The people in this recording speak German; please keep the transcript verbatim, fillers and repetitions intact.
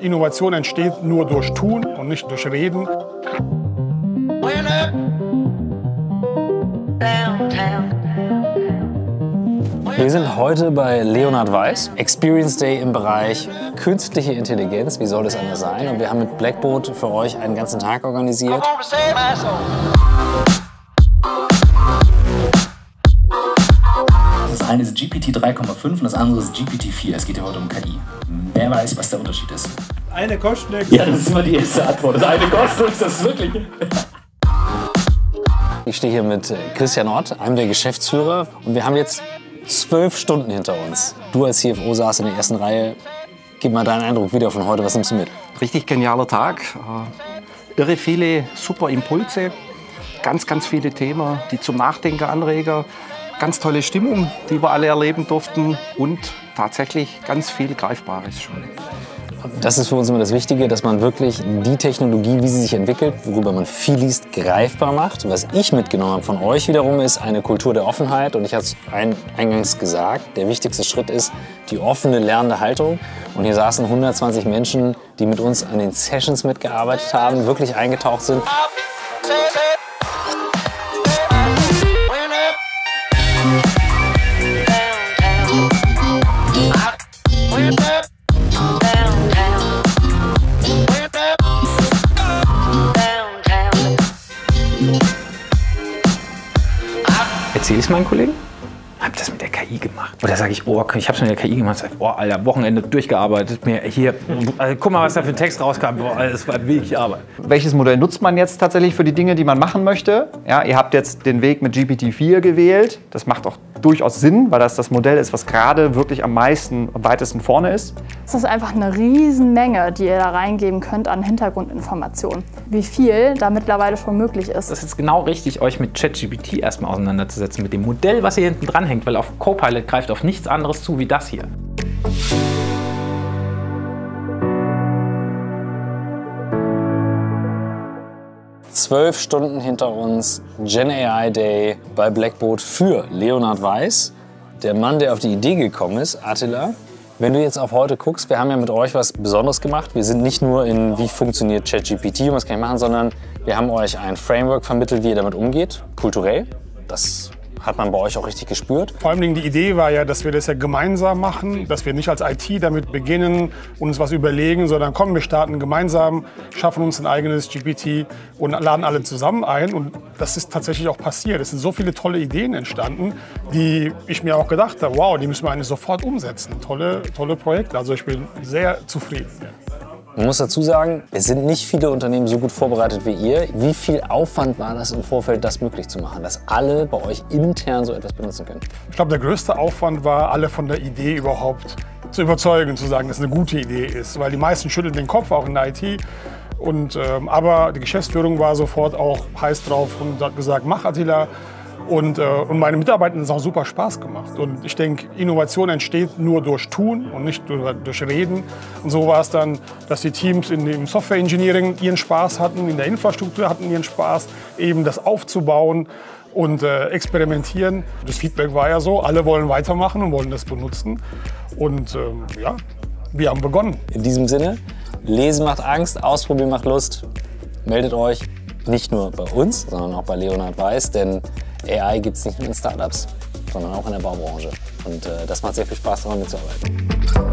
Innovation entsteht nur durch Tun und nicht durch Reden. Wir sind heute bei Leonhard Weiss, Experience Day im Bereich künstliche Intelligenz. Wie soll das anders sein? Und wir haben mit Blackboard für euch einen ganzen Tag organisiert. Das eine ist G P T drei Komma fünf und das andere ist G P T vier. Es geht ja heute um K I. Wer weiß, was der Unterschied ist? Eine kostet nichts. Ja, das ist immer die erste Antwort. Das eine kostet nichts, das ist wirklich. Ich stehe hier mit Christian Ott, einem der Geschäftsführer. Und wir haben jetzt zwölf Stunden hinter uns. Du als C F O saßt in der ersten Reihe. Gib mal deinen Eindruck wieder von heute. Was nimmst du mit? Richtig genialer Tag. Äh, irre viele super Impulse. Ganz, ganz viele Themen, die zum Nachdenken anregen. Ganz tolle Stimmung, die wir alle erleben durften. Und tatsächlich ganz viel Greifbares schon. Das ist für uns immer das Wichtige, dass man wirklich die Technologie, wie sie sich entwickelt, worüber man viel liest, greifbar macht. Was ich mitgenommen habe von euch wiederum ist eine Kultur der Offenheit. Und ich hatte es eingangs gesagt, der wichtigste Schritt ist die offene, lernende Haltung. Und hier saßen hundertzwanzig Menschen, die mit uns an den Sessions mitgearbeitet haben, wirklich eingetaucht sind. Erzähle ich es meinen Kollegen? Hab das mit der K I gemacht. Oder sage ich, oh, ich habe es mit der K I gemacht. Sag, oh, Alter, Wochenende durchgearbeitet. Mir hier, also, guck mal, was da für ein Text rauskam. Boah, das war wirklich Arbeit. Welches Modell nutzt man jetzt tatsächlich für die Dinge, die man machen möchte? Ja, ihr habt jetzt den Weg mit G P T vier gewählt. Das macht auch durchaus Sinn, weil das das Modell ist, was gerade wirklich am meisten, am weitesten vorne ist. Es ist einfach eine Riesenmenge, die ihr da reingeben könnt an Hintergrundinformationen. Wie viel da mittlerweile schon möglich ist. Das ist jetzt genau richtig, euch mit ChatGPT erstmal auseinanderzusetzen, mit dem Modell, was hier hinten dran hängt, weil auf Copilot greift auf nichts anderes zu wie das hier. Zwölf Stunden hinter uns, Gen A I Day bei Blackboard für Leonhard Weiss. Der Mann, der auf die Idee gekommen ist, Attila. Wenn du jetzt auf heute guckst, wir haben ja mit euch was Besonderes gemacht. Wir sind nicht nur in, wie funktioniert ChatGPT und was kann ich machen, sondern wir haben euch ein Framework vermittelt, wie ihr damit umgeht, kulturell. Das hat man bei euch auch richtig gespürt. Vor allem die Idee war ja, dass wir das ja gemeinsam machen, dass wir nicht als I T damit beginnen und uns was überlegen, sondern kommen, wir starten gemeinsam, schaffen uns ein eigenes G P T und laden alle zusammen ein. Und das ist tatsächlich auch passiert. Es sind so viele tolle Ideen entstanden, die ich mir auch gedacht habe, wow, die müssen wir eigentlich sofort umsetzen. Tolle, tolle Projekte. Also ich bin sehr zufrieden. Man muss dazu sagen, es sind nicht viele Unternehmen so gut vorbereitet wie ihr. Wie viel Aufwand war das im Vorfeld, das möglich zu machen, dass alle bei euch intern so etwas benutzen können? Ich glaube, der größte Aufwand war, alle von der Idee überhaupt zu überzeugen, zu sagen, dass es eine gute Idee ist. Weil die meisten schütteln den Kopf, auch in der I T. Und, ähm, aber die Geschäftsführung war sofort auch heiß drauf und hat gesagt, mach Attila. Und, äh, und meine Mitarbeiter haben es auch super Spaß gemacht. Und ich denke, Innovation entsteht nur durch Tun und nicht durch, durch Reden. Und so war es dann, dass die Teams in dem Software Engineering ihren Spaß hatten, in der Infrastruktur hatten ihren Spaß, eben das aufzubauen und äh, experimentieren. Das Feedback war ja so, alle wollen weitermachen und wollen das benutzen. Und ähm, ja, wir haben begonnen. In diesem Sinne, Lesen macht Angst, Ausprobieren macht Lust. Meldet euch nicht nur bei uns, sondern auch bei Leonhard Weiss, denn A I gibt es nicht nur in Startups, sondern auch in der Baubranche. Und äh, das macht sehr viel Spaß, daran mitzuarbeiten.